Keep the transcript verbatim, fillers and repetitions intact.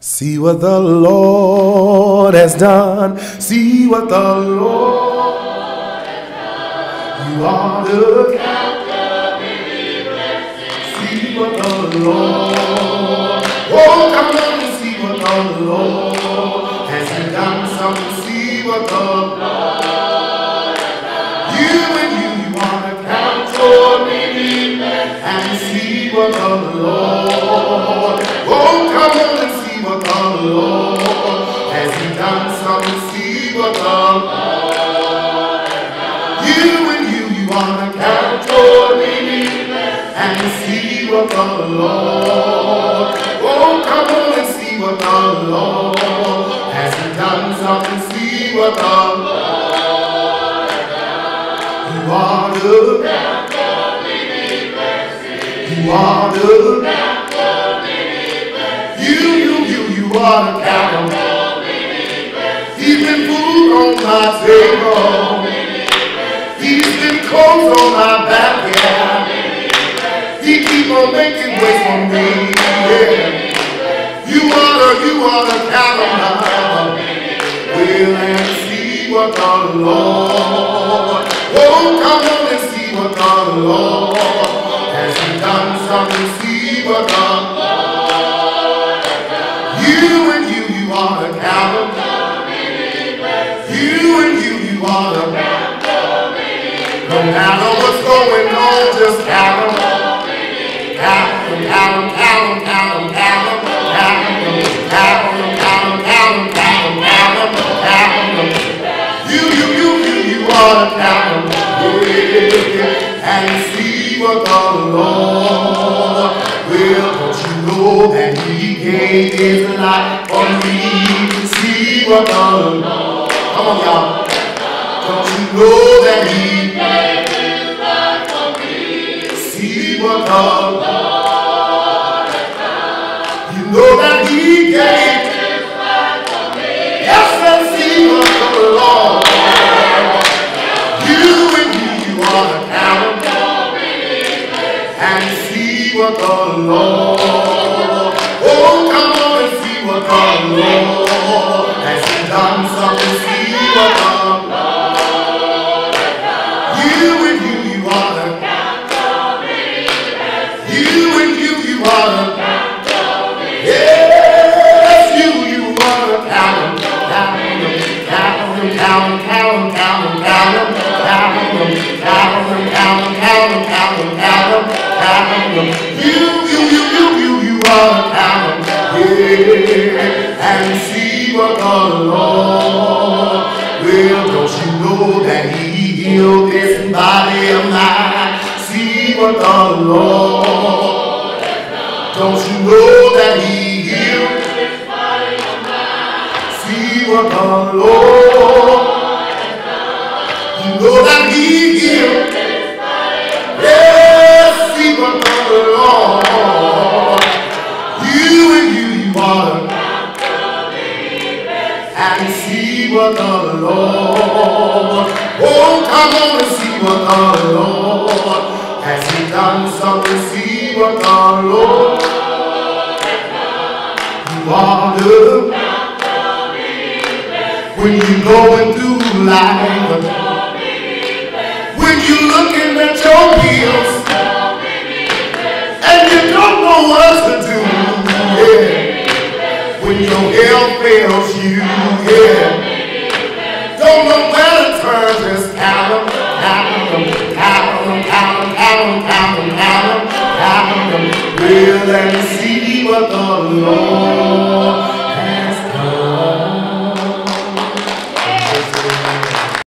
See what the Lord has done. See what the Lord has done. You are the count of many blessings. See what the Lord. Oh, come on and see what the Lord has he done. Something. See what the Lord has done. You and you, you are the count of many blessings. And see what the Lord. Oh, come on and see what the Lord has he done. Something. See what the Lord has done. You and you, you are the count of many blessings. And see what the Lord. Oh, come on and see what the Lord has he done. Something. See what the Lord has done. You are the count of many blessings. You are the count of many blessings. You, you, you, you are the count of many blessings. He's been food on my table. He's been clothes on my back, yeah. He keep on making ways for me, yeah. You are the, you are the count of my will and see what the Lord. Oh, come on and see what the Lord has he done. Something. See what the Lord has done. You and you, you are the count of many blessings. You and you, you are the count of many blessings. No matter what's going on, just count them. Count them, count them, count them, count them, count them, count them, count them, count them, count them, count them, count them, count them. You, you, you, you, you are the count them. And see what the Lord will. Don't you know that he gave his life for me? See what the Lord. Come on, y'all. Don't you know that he gave his life for me? See what the Lord has done. You know that he gave his life for me. Yes, and see what the Lord has done. You and you, you are the count of many blessings. And see what the Lord. Oh, come on and see what the Lord has done. Something. See what the Lord has done. You and you, you are the count of many blessings. You and you, you are the count of many. Yes, you, you are the count of count them, count them, count them, count them, count them, count them, count them, count them, count them, count them, count them, count them, count them. You, you, you, you, you, you are the count of yeah. And see what the Lord will. Don't you know that he healed this body of mine? See what the Lord has done. Don't you know that he healed this body of mine? See what the Lord has done. You know that he healed this body of mine. Yes, see what the Lord. You and you, you are the count of many blessings. And see what the Lord. Oh, come on and see what the Lord has he done. Something. See what the Lord has done. You are the count of many blessings. When you're going through life, when you're looking at your bills and you don't know what to do, yeah. When your health fails you, yeah. Don't know where to turn, just count them, count them, count them, count them, count them, count them, count them, count them, real and see what the Lord